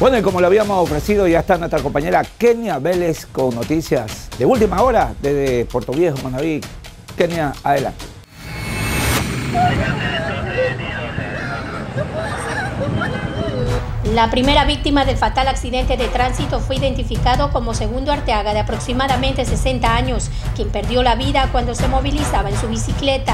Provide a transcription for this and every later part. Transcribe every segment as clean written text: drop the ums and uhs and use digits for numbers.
Bueno, y como lo habíamos ofrecido, ya está nuestra compañera Kenia Vélez con noticias de última hora desde Puerto Viejo, Manaví. Kenia, adelante. La primera víctima del fatal accidente de tránsito fue identificado como Segundo Arteaga, de aproximadamente 60 años, quien perdió la vida cuando se movilizaba en su bicicleta.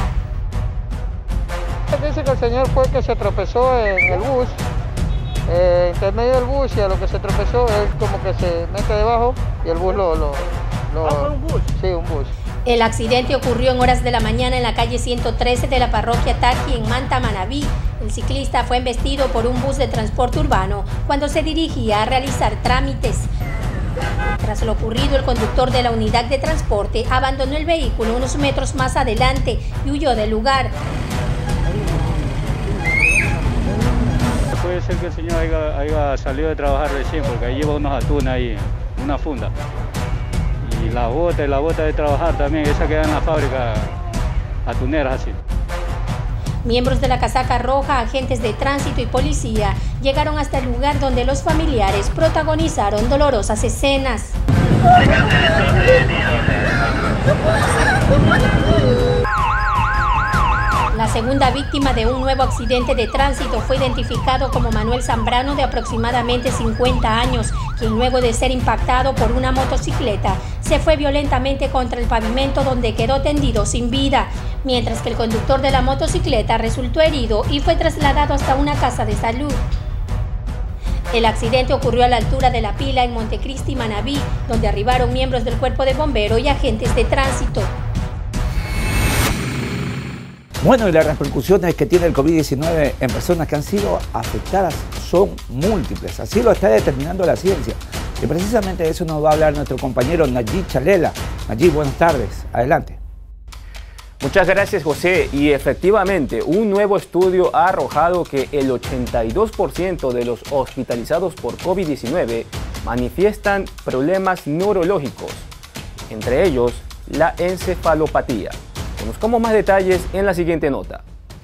Dice que el señor fue que se tropezó en el bus, intermedio del bus, y a lo que se tropezó, él como que se mete debajo y el bus ¿fue un bus? Sí, un bus. El accidente ocurrió en horas de la mañana en la calle 113 de la parroquia Taqui, en Manta, Manaví. El ciclista fue embestido por un bus de transporte urbano cuando se dirigía a realizar trámites. Tras lo ocurrido, el conductor de la unidad de transporte abandonó el vehículo unos metros más adelante y huyó del lugar. Puede ser que el señor haya salido de trabajar recién, porque ahí lleva unos atunes ahí, una funda. Y la bota de trabajar también, esa queda en la fábrica atuneras así. Miembros de la casaca roja, agentes de tránsito y policía llegaron hasta el lugar donde los familiares protagonizaron dolorosas escenas. La segunda víctima de un nuevo accidente de tránsito fue identificado como Manuel Zambrano, de aproximadamente 50 años, quien luego de ser impactado por una motocicleta se fue violentamente contra el pavimento, donde quedó tendido sin vida, mientras que el conductor de la motocicleta resultó herido y fue trasladado hasta una casa de salud. El accidente ocurrió a la altura de La Pila, en Montecristi, Manaví, donde arribaron miembros del cuerpo de bomberos y agentes de tránsito. Bueno, y las repercusiones que tiene el COVID-19 en personas que han sido afectadas son múltiples. Así lo está determinando la ciencia. Y precisamente de eso nos va a hablar nuestro compañero Nayib Chalela. Nayib, buenas tardes. Adelante. Muchas gracias, José. Y efectivamente, un nuevo estudio ha arrojado que el 82% de los hospitalizados por COVID-19 manifiestan problemas neurológicos, entre ellos la encefalopatía. Conozcamos más detalles en la siguiente nota.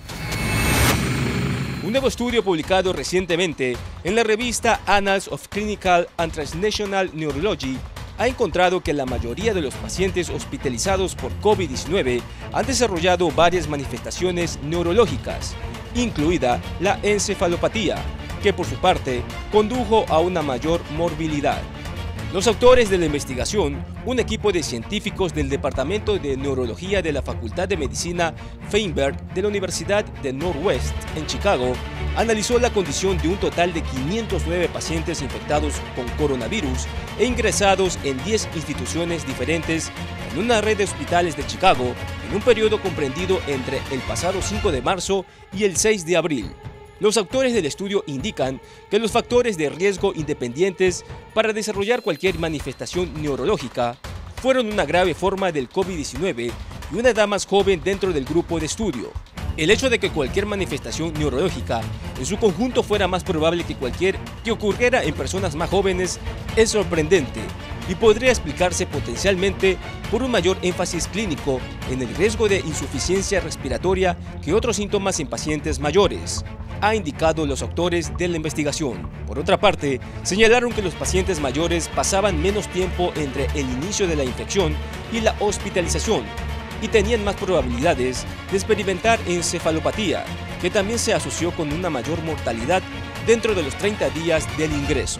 Un nuevo estudio publicado recientemente en la revista Annals of Clinical and Translational Neurology ha encontrado que la mayoría de los pacientes hospitalizados por COVID-19 han desarrollado varias manifestaciones neurológicas, incluida la encefalopatía, que por su parte condujo a una mayor morbilidad. Los autores de la investigación, un equipo de científicos del Departamento de Neurología de la Facultad de Medicina Feinberg de la Universidad de Northwest en Chicago, analizó la condición de un total de 509 pacientes infectados con coronavirus e ingresados en 10 instituciones diferentes en una red de hospitales de Chicago en un periodo comprendido entre el pasado 5 de marzo y el 6 de abril. Los autores del estudio indican que los factores de riesgo independientes para desarrollar cualquier manifestación neurológica fueron una grave forma del COVID-19 y una edad más joven dentro del grupo de estudio. El hecho de que cualquier manifestación neurológica en su conjunto fuera más probable que cualquier que ocurriera en personas más jóvenes es sorprendente y podría explicarse potencialmente por un mayor énfasis clínico en el riesgo de insuficiencia respiratoria que otros síntomas en pacientes mayores, ha indicado los autores de la investigación. Por otra parte, señalaron que los pacientes mayores pasaban menos tiempo entre el inicio de la infección y la hospitalización y tenían más probabilidades de experimentar encefalopatía, que también se asoció con una mayor mortalidad dentro de los 30 días del ingreso.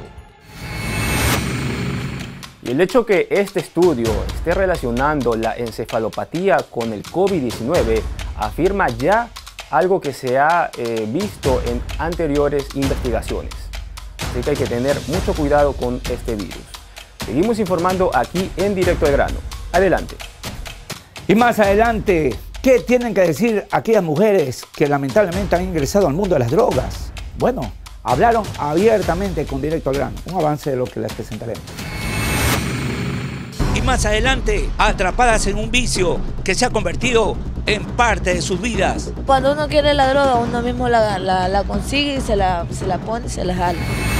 Y el hecho que este estudio esté relacionando la encefalopatía con el COVID-19 afirma ya algo que se ha visto en anteriores investigaciones. Así que hay que tener mucho cuidado con este virus. Seguimos informando aquí en Directo al Grano. Adelante. Y más adelante, ¿qué tienen que decir aquellas mujeres que lamentablemente han ingresado al mundo de las drogas? Bueno, hablaron abiertamente con Directo al Grano. Un avance de lo que les presentaremos. Y más adelante, atrapadas en un vicio que se ha convertido en parte de sus vidas. Cuando uno quiere la droga, uno mismo la consigue y se la pone y se la jala.